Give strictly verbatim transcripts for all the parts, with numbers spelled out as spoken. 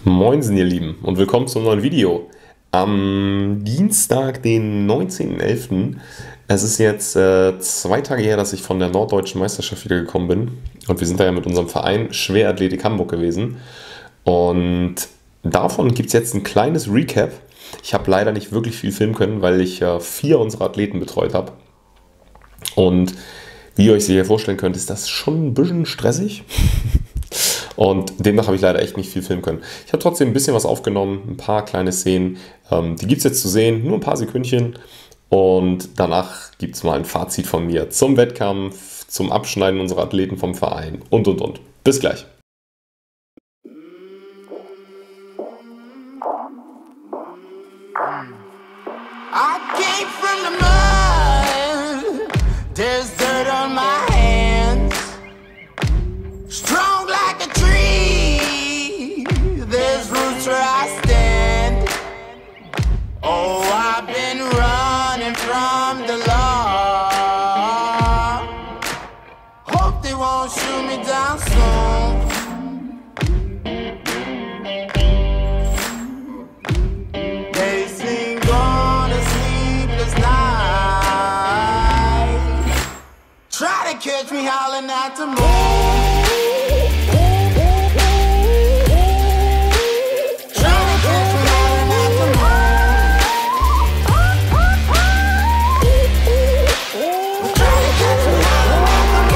Moinsen, ihr Lieben, und willkommen zum neuen Video. Am Dienstag, den neunzehnten elften Es ist jetzt äh, zwei Tage her, dass ich von der Norddeutschen Meisterschaft wieder gekommen bin. Und wir sind da ja mit unserem Verein Schwerathletik Hamburg gewesen. Und davon gibt es jetzt ein kleines Recap. Ich habe leider nicht wirklich viel filmen können, weil ich äh, vier unserer Athleten betreut habe. Und wie ihr euch sicher vorstellen könnt, ist das schon ein bisschen stressig. Und demnach habe ich leider echt nicht viel filmen können. Ich habe trotzdem ein bisschen was aufgenommen, ein paar kleine Szenen. Ähm, die gibt es jetzt zu sehen, nur ein paar Sekündchen. Und danach gibt es mal ein Fazit von mir zum Wettkampf, zum Abschneiden unserer Athleten vom Verein und, und, und. Bis gleich. I came from the mud. There's dirt on my hands. Strong like a tree. There's roots where I stand. Oh, I've been running from the law. Hope they won't shoot me down soon. They sing on a sleepless night. Try to catch me howling at the moon. Try to catch me howling at the moon. Try to catch me howling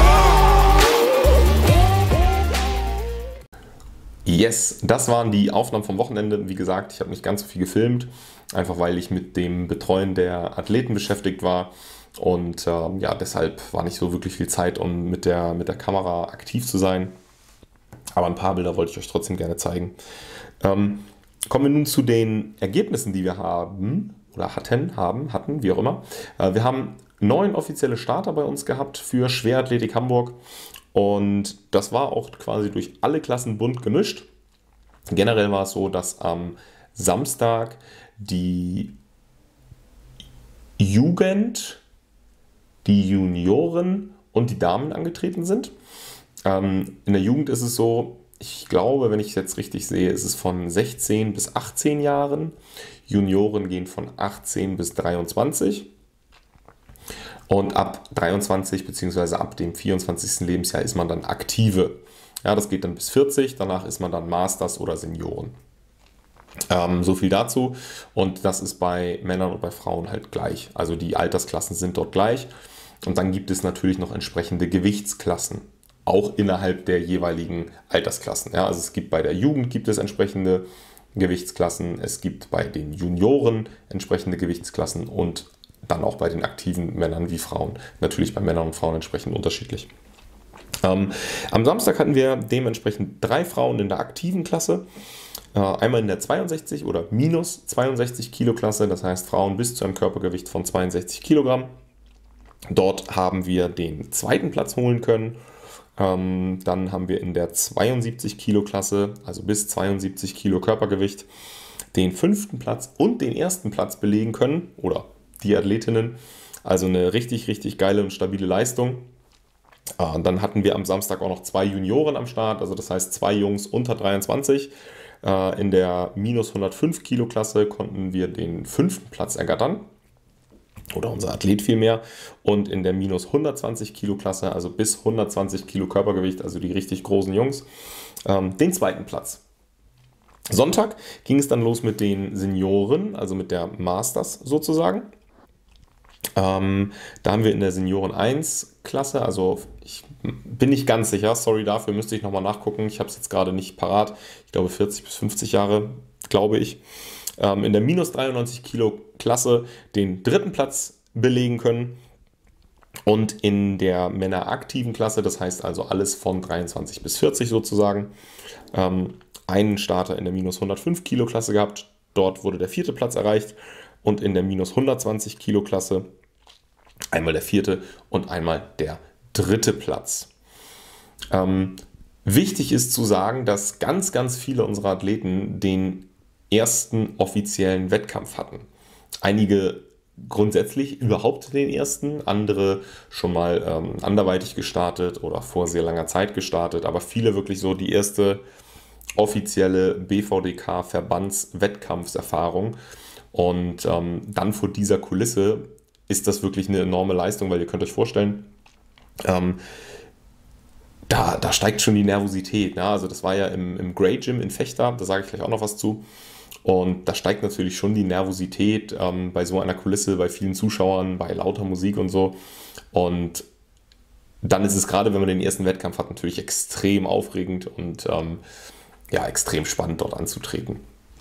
at the moon. Yes, das waren die Aufnahmen vom Wochenende. Wie gesagt, ich habe nicht ganz so viel gefilmt, einfach weil ich mit dem Betreuen der Athleten beschäftigt war. Und ähm, ja, deshalb war nicht so wirklich viel Zeit, um mit der, mit der Kamera aktiv zu sein. Aber ein paar Bilder wollte ich euch trotzdem gerne zeigen. Ähm, kommen wir nun zu den Ergebnissen, die wir haben, oder hatten, haben, hatten, wie auch immer. Äh, wir haben neun offizielle Starter bei uns gehabt für Schwerathletik Hamburg. Und das war auch quasi durch alle Klassen bunt gemischt. Generell war es so, dass am Samstag die Jugend, die Junioren und die Damen angetreten sind. Ähm, in der Jugend ist es so, ich glaube, wenn ich es jetzt richtig sehe, ist es von sechzehn bis achtzehn Jahren. Junioren gehen von achtzehn bis dreiundzwanzig. Und ab dreiundzwanzig bzw. ab dem vierundzwanzigsten Lebensjahr ist man dann Aktive. Ja, das geht dann bis vierzig, danach ist man dann Masters oder Senioren. Ähm, so viel dazu. Und das ist bei Männern und bei Frauen halt gleich. Also die Altersklassen sind dort gleich. Und dann gibt es natürlich noch entsprechende Gewichtsklassen, auch innerhalb der jeweiligen Altersklassen. Ja, also es gibt bei der Jugend gibt es entsprechende Gewichtsklassen, es gibt bei den Junioren entsprechende Gewichtsklassen und dann auch bei den aktiven Männern wie Frauen. Natürlich bei Männern und Frauen entsprechend unterschiedlich. Ähm, am Samstag hatten wir dementsprechend drei Frauen in der aktiven Klasse. Äh, einmal in der zweiundsechzig oder minus zweiundsechzig Kilo Klasse, das heißt Frauen bis zu einem Körpergewicht von zweiundsechzig Kilogramm. Dort haben wir den zweiten Platz holen können. Ähm, dann haben wir in der zweiundsiebzig Kilo Klasse, also bis zweiundsiebzig Kilo Körpergewicht, den fünften Platz und den ersten Platz belegen können, oder die Athletinnen. Also eine richtig, richtig geile und stabile Leistung. Äh, dann hatten wir am Samstag auch noch zwei Junioren am Start, also das heißt zwei Jungs unter dreiundzwanzig. Äh, in der minus hundertfünf Kilo Klasse konnten wir den fünften Platz ergattern. Oder unser Athlet vielmehr. Und in der minus hundertzwanzig Kilo Klasse, also bis hundertzwanzig Kilo Körpergewicht, also die richtig großen Jungs, ähm, den zweiten Platz. Sonntag ging es dann los mit den Senioren, also mit der Masters sozusagen. Ähm, da haben wir in der Senioren eins Klasse, also ich bin nicht ganz sicher, sorry dafür, müsste ich nochmal nachgucken. Ich habe es jetzt gerade nicht parat. Ich glaube vierzig bis fünfzig Jahre, glaube ich. In der minus dreiundneunzig Kilo Klasse den dritten Platz belegen können und in der männeraktiven Klasse, das heißt also alles von dreiundzwanzig bis vierzig sozusagen, einen Starter in der minus hundertfünf Kilo Klasse gehabt. Dort wurde der vierte Platz erreicht und in der minus hundertzwanzig Kilo Klasse einmal der vierte und einmal der dritte Platz. Ähm, wichtig ist zu sagen, dass ganz, ganz viele unserer Athleten den ersten offiziellen Wettkampf hatten. Einige grundsätzlich überhaupt den ersten, andere schon mal ähm, anderweitig gestartet oder vor sehr langer Zeit gestartet, aber viele wirklich so die erste offizielle B V D K-Verbandswettkampfserfahrung. Und ähm, dann vor dieser Kulisse ist das wirklich eine enorme Leistung, weil ihr könnt euch vorstellen, ähm, da, da steigt schon die Nervosität. Ne? Also das war ja im, im Grey Gym in Vechta, da sage ich gleich auch noch was zu. Und da steigt natürlich schon die Nervosität ähm, bei so einer Kulisse, bei vielen Zuschauern, bei lauter Musik und so. Und dann ist es gerade, wenn man den ersten Wettkampf hat, natürlich extrem aufregend und ähm, ja, extrem spannend dort anzutreten.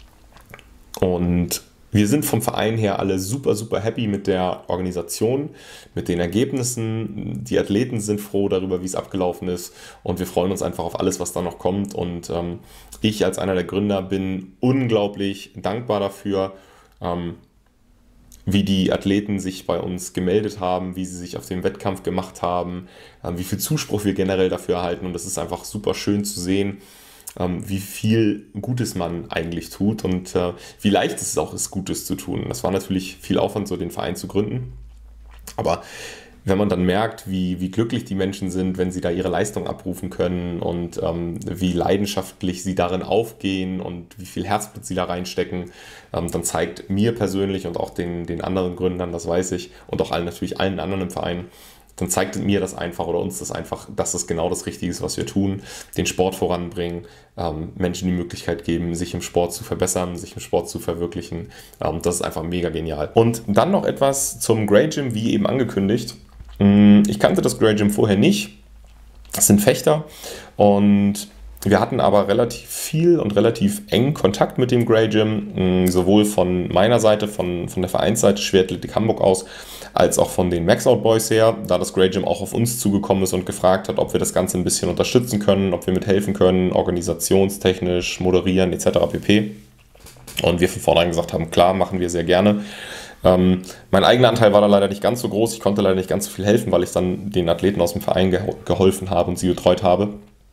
Und wir sind vom Verein her alle super, super happy mit der Organisation, mit den Ergebnissen. Die Athleten sind froh darüber, wie es abgelaufen ist. Und wir freuen uns einfach auf alles, was da noch kommt. Und ähm, ich als einer der Gründer bin unglaublich dankbar dafür, ähm, wie die Athleten sich bei uns gemeldet haben, wie sie sich auf den Wettkampf gemacht haben, äh, wie viel Zuspruch wir generell dafür erhalten. Und das ist einfach super schön zu sehen, wie viel Gutes man eigentlich tut und äh, wie leicht es auch ist, Gutes zu tun. Das war natürlich viel Aufwand, so den Verein zu gründen. Aber wenn man dann merkt, wie, wie glücklich die Menschen sind, wenn sie da ihre Leistung abrufen können und ähm, wie leidenschaftlich sie darin aufgehen und wie viel Herzblut sie da reinstecken, ähm, dann zeigt mir persönlich und auch den, den anderen Gründern, das weiß ich, und auch allen, natürlich allen anderen im Verein, dann zeigt mir das einfach oder uns das einfach, dass das genau das Richtige ist, was wir tun, den Sport voranbringen, ähm, Menschen die Möglichkeit geben, sich im Sport zu verbessern, sich im Sport zu verwirklichen. Ähm, das ist einfach mega genial. Und dann noch etwas zum Grey Gym, wie eben angekündigt. Ich kannte das Grey Gym vorher nicht. Das sind Fechter und wir hatten aber relativ viel und relativ eng Kontakt mit dem Grey Gym, sowohl von meiner Seite, von, von der Vereinsseite Schwertathletik Hamburg aus, als auch von den Maxout Boys her, da das Grey Gym auch auf uns zugekommen ist und gefragt hat, ob wir das Ganze ein bisschen unterstützen können, ob wir mithelfen können, organisationstechnisch, moderieren et cetera pp. Und wir von vornherein gesagt haben, klar, machen wir sehr gerne. Ähm, mein eigener Anteil war da leider nicht ganz so groß, ich konnte leider nicht ganz so viel helfen, weil ich dann den Athleten aus dem Verein ge- geholfen habe und sie betreut habe.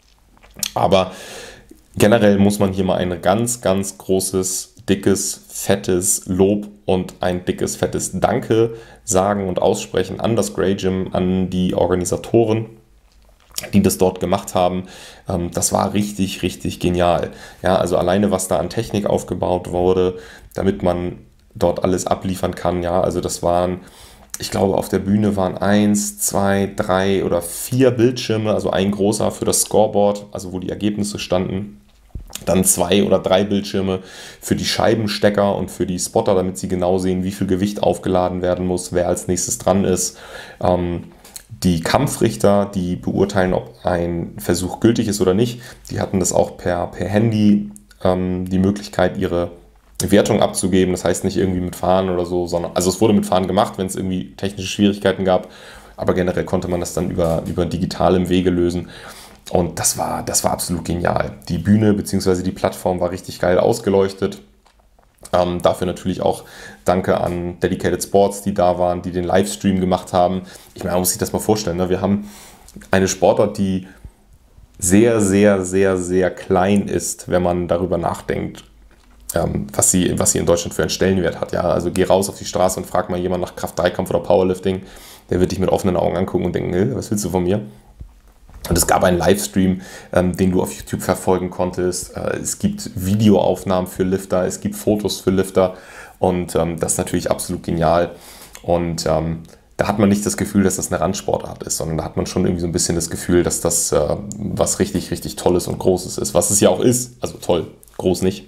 Aber generell muss man hier mal ein ganz, ganz großes, dickes, fettes Lob und ein dickes, fettes Danke sagen und aussprechen an das Grey Gym, an die Organisatoren, die das dort gemacht haben. Das war richtig, richtig genial. Ja, also alleine, was da an Technik aufgebaut wurde, damit man dort alles abliefern kann. Ja, also das waren... Ich glaube, auf der Bühne waren eins, zwei, drei oder vier Bildschirme, also ein großer für das Scoreboard, also wo die Ergebnisse standen. Dann zwei oder drei Bildschirme für die Scheibenstecker und für die Spotter, damit sie genau sehen, wie viel Gewicht aufgeladen werden muss, wer als nächstes dran ist. Ähm, die Kampfrichter, die beurteilen, ob ein Versuch gültig ist oder nicht, die hatten das auch per, per Handy ähm, die Möglichkeit, ihre Wertung abzugeben, das heißt nicht irgendwie mit Fahren oder so, sondern, also es wurde mit Fahren gemacht, wenn es irgendwie technische Schwierigkeiten gab, aber generell konnte man das dann über, über digitalem Wege lösen und das war, das war absolut genial. Die Bühne bzw. die Plattform war richtig geil ausgeleuchtet, ähm, dafür natürlich auch Danke an Dedicated Sports, die da waren, die den Livestream gemacht haben. Ich meine, man muss sich das mal vorstellen, ne? Wir haben eine Sportart, die sehr, sehr, sehr, sehr klein ist, wenn man darüber nachdenkt, was sie, was sie in Deutschland für einen Stellenwert hat. Ja, also geh raus auf die Straße und frag mal jemanden nach Kraft-Dreikampf oder Powerlifting, der wird dich mit offenen Augen angucken und denken, hey, was willst du von mir? Und es gab einen Livestream, ähm, den du auf YouTube verfolgen konntest. Äh, es gibt Videoaufnahmen für Lifter, es gibt Fotos für Lifter und ähm, das ist natürlich absolut genial. Und ähm, da hat man nicht das Gefühl, dass das eine Randsportart ist, sondern da hat man schon irgendwie so ein bisschen das Gefühl, dass das äh, was richtig, richtig Tolles und Großes ist, was es ja auch ist. Also toll, groß nicht.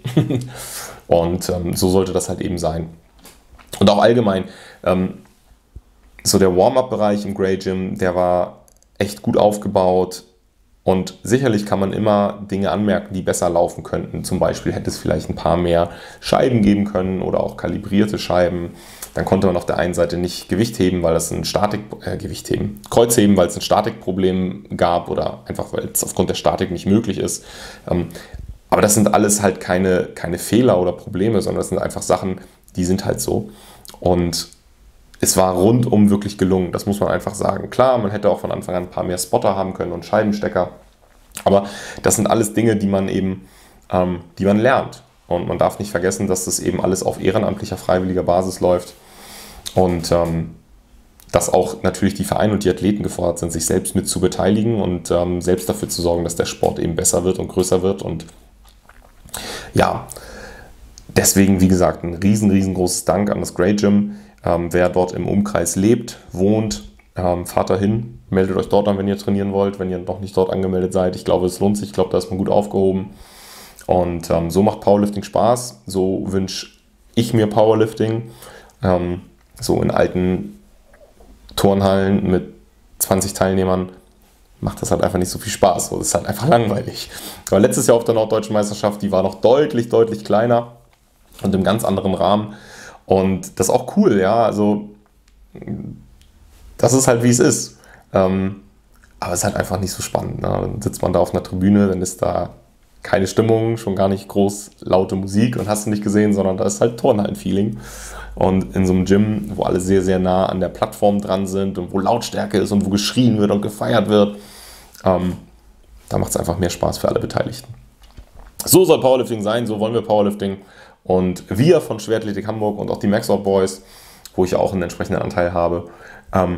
Und ähm, so sollte das halt eben sein. Und auch allgemein, ähm, so der Warm-up-Bereich im Grey Gym, der war echt gut aufgebaut. Und sicherlich kann man immer Dinge anmerken, die besser laufen könnten. Zum Beispiel hätte es vielleicht ein paar mehr Scheiben geben können oder auch kalibrierte Scheiben. Dann konnte man auf der einen Seite nicht Gewicht heben, weil es ein Statik, äh, Gewicht heben, Kreuz heben, weil es ein Statikproblem gab oder einfach, weil es aufgrund der Statik nicht möglich ist. Ähm, aber das sind alles halt keine, keine Fehler oder Probleme, sondern das sind einfach Sachen, die sind halt so. Und es war rundum wirklich gelungen, das muss man einfach sagen. Klar, man hätte auch von Anfang an ein paar mehr Spotter haben können und Scheibenstecker, aber das sind alles Dinge, die man eben, ähm, die man lernt. Und man darf nicht vergessen, dass das eben alles auf ehrenamtlicher, freiwilliger Basis läuft und ähm, dass auch natürlich die Vereine und die Athleten gefordert sind, sich selbst mit zu beteiligen und ähm, selbst dafür zu sorgen, dass der Sport eben besser wird und größer wird und Ja, deswegen, wie gesagt, ein riesen, riesengroßes Dank an das Great Gym. Ähm, wer dort im Umkreis lebt, wohnt, ähm, fahrt dahin, meldet euch dort an, wenn ihr trainieren wollt, wenn ihr noch nicht dort angemeldet seid. Ich glaube, es lohnt sich, ich glaube, da ist man gut aufgehoben. Und ähm, so macht Powerlifting Spaß, so wünsche ich mir Powerlifting. Ähm, so in alten Turnhallen mit zwanzig Teilnehmern macht das halt einfach nicht so viel Spaß. So, das ist halt einfach langweilig. Aber letztes Jahr auf der Norddeutschen Meisterschaft, die war noch deutlich, deutlich kleiner und im ganz anderen Rahmen. Und das ist auch cool, ja. Also, das ist halt wie es ist. Ähm, aber es ist halt einfach nicht so spannend. Ne? Dann sitzt man da auf einer Tribüne, dann ist da keine Stimmung, schon gar nicht groß laute Musik und hast du nicht gesehen, sondern da ist halt Turnhallen-Feeling. Und in so einem Gym, wo alle sehr, sehr nah an der Plattform dran sind und wo Lautstärke ist und wo geschrien wird und gefeiert wird, ähm, da macht es einfach mehr Spaß für alle Beteiligten. So soll Powerlifting sein, so wollen wir Powerlifting. Und wir von Schwertathletik Hamburg und auch die Maxout Boys, wo ich auch einen entsprechenden Anteil habe, ähm,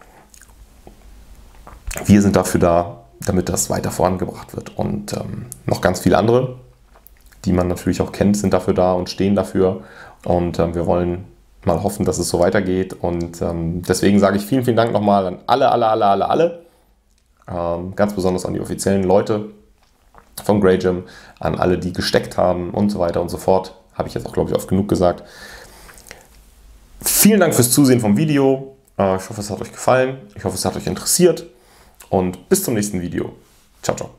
wir sind dafür da, damit das weiter vorangebracht wird. Und ähm, noch ganz viele andere, die man natürlich auch kennt, sind dafür da und stehen dafür. Und ähm, wir wollen mal hoffen, dass es so weitergeht. Und ähm, deswegen sage ich vielen, vielen Dank nochmal an alle, alle, alle, alle, alle. Ähm, ganz besonders an die offiziellen Leute vom Great Gym, an alle, die gesteckt haben und so weiter und so fort. Habe ich jetzt auch, glaube ich, oft genug gesagt. Vielen Dank fürs Zusehen vom Video. Äh, ich hoffe, es hat euch gefallen. Ich hoffe, es hat euch interessiert. Und bis zum nächsten Video. Ciao, ciao.